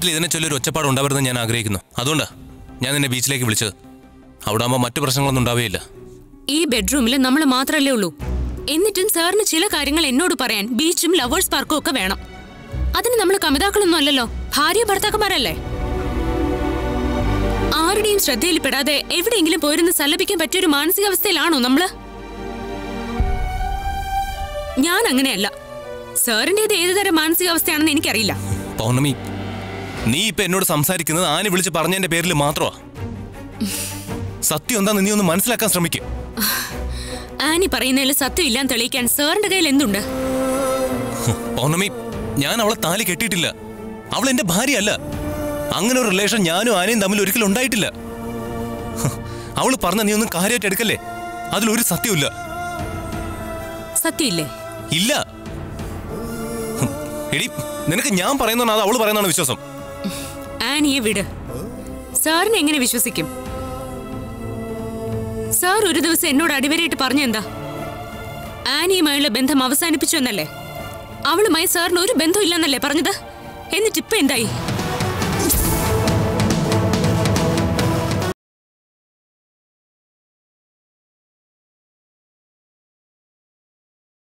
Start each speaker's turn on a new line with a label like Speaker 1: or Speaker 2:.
Speaker 1: വീട്ടിൽ ഇതിനെ ചൊല്ലൊരു ഒച്ചപ്പാട് ഉണ്ടാവരുതെന്ന് ഞാൻ ആഗ്രഹിക്കുന്നു. അതുകൊണ്ടാ ഞാൻ നിന്നെ ബീച്ചിലേക്ക് വിളിച്ചത്. അവിടെ ആകുമ്പോൾ മറ്റു പ്രശ്നങ്ങളൊന്നും ഉണ്ടാവുകയില്ല.
Speaker 2: ഈ ബെഡ്റൂമിൽ നമ്മൾ മാത്രമല്ലേ ഉള്ളൂ. എന്നിട്ടും സാറിന് ചില കാര്യങ്ങൾ എന്നോട് പറയാൻ ബീച്ചും ലവേഴ്സ് പാർക്കും ഒക്കെ വേണം. അതിന് നമ്മൾ കമിതാക്കളൊന്നും അല്ലല്ലോ, ഭാര്യ ഭർത്താക്കന്മാരല്ലേ. ആരുടെയും ശ്രദ്ധയിൽപ്പെടാതെ എവിടെയെങ്കിലും പോയിരുന്ന് സല്ലപിക്കാൻ പറ്റിയൊരു മാനസികാവസ്ഥയിലാണോ നമ്മള്? ഞാൻ അങ്ങനെയല്ല. സാറിന്റേത് ഏതുതരം മാനസികാവസ്ഥയാണെന്ന് എനിക്കറിയില്ല.
Speaker 1: പൗർണമി, നീ ഇപ്പൊ എന്നോട് സംസാരിക്കുന്നത് ആനി വിളിച്ച് പറഞ്ഞതിന്റെ പേരിൽ മാത്രമാ. സത്യം എന്താന്ന് നീ ഒന്ന് മനസ്സിലാക്കാൻ ശ്രമിക്കും.
Speaker 2: ആനി പറയുന്നതിൽ സത്യം ഇല്ലാന്ന് തെളിയിക്കാൻ സാറിന്റെ കയ്യിൽ എന്തുണ്ട്?
Speaker 1: പൗർണമി, ഞാൻ അവളെ താലി കെട്ടിയിട്ടില്ല. അവൾ എന്റെ ഭാര്യയല്ല. അങ്ങനെ ഒരു റിലേഷൻ ഞാനും ആനയും തമ്മിൽ ഒരിക്കലും ഉണ്ടായിട്ടില്ല. അവള് പറഞ്ഞ നീ ഒന്നും കാര്യമായിട്ട് എടുക്കല്ലേ. അതിലൊരു സത്യമില്ല.
Speaker 2: സത്യമില്ലേ?
Speaker 1: ഇല്ല. എടി, നിനക്ക് ഞാൻ പറയുന്നതാണ് അത് അവള് പറയുന്നതാണ് വിശ്വാസം.
Speaker 2: ആനിയെ വിട്. സാറിനെ എങ്ങനെ വിശ്വസിക്കും? സാർ ഒരു ദിവസം എന്നോട് അടിവരയിട്ട് പറഞ്ഞെന്താ? ആനിയുമായുള്ള ബന്ധം അവസാനിപ്പിച്ചു എന്നല്ലേ? അവളുമായി സാറിന് ഒരു ബന്ധമില്ലെന്നല്ലേ പറഞ്ഞത്? എന്നിട്ടിപ്പോ എന്തായി?